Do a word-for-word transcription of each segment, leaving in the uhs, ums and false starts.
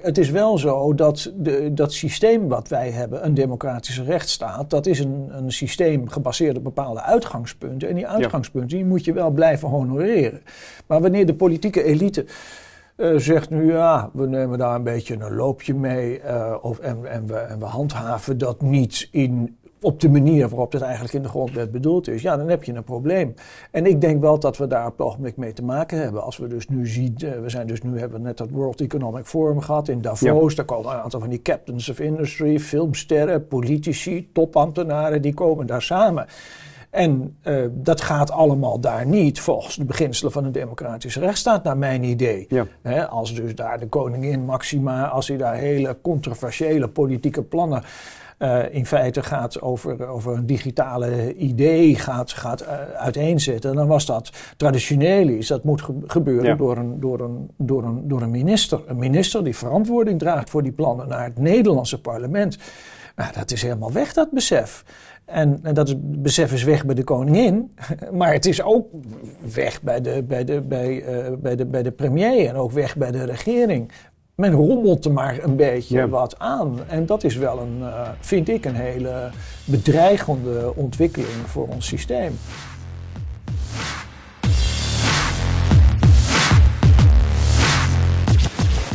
Het is wel zo dat de, dat systeem wat wij hebben, een democratische rechtsstaat, dat is een, een systeem gebaseerd op bepaalde uitgangspunten. En die uitgangspunten die moet je wel blijven honoreren. Maar wanneer de politieke elite uh, zegt, nu ja, we nemen daar een beetje een loopje mee uh, of, en, en, we, en we handhaven dat niet in... op de manier waarop het eigenlijk in de grondwet bedoeld is, ja, dan heb je een probleem. En ik denk wel dat we daar op het ogenblik mee te maken hebben. Als we dus nu zien, we zijn dus nu hebben we net dat World Economic Forum gehad in Davos. Ja. Daar komen een aantal van die captains of industry, filmsterren, politici, topambtenaren, die komen daar samen. En uh, dat gaat allemaal daar niet volgens de beginselen van een democratische rechtsstaat, naar mijn idee. Ja. He, als dus daar de koningin Maxima, als hij daar hele controversiële politieke plannen Uh, in feite gaat over, over een digitale idee gaat, gaat uh, uiteenzetten, dan was dat traditioneel iets. Dat moet ge- gebeuren ja. door, een, door, een, door, een, door een minister. Een minister die verantwoording draagt voor die plannen naar het Nederlandse parlement. Nou, dat is helemaal weg, dat besef. En, en dat is, besef is weg bij de koningin, maar het is ook weg bij de, bij, de, bij, uh, bij, de, bij de premier en ook weg bij de regering. Men rommelt er maar een beetje ja. wat aan. En dat is wel een, uh, vind ik, een hele bedreigende ontwikkeling voor ons systeem.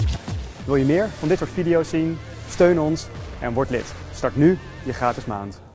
Wil je meer van dit soort video's zien? Steun ons en word lid. Start nu je gratis maand.